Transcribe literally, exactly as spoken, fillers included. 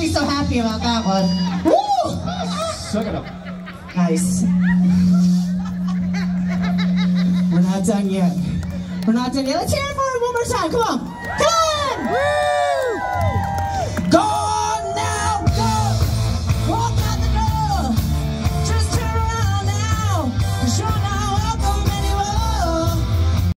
be so happy about that one. Woo! Suck it up. Nice. We're not done yet. We're not done yet. Let's hear it for it one more time. Come on.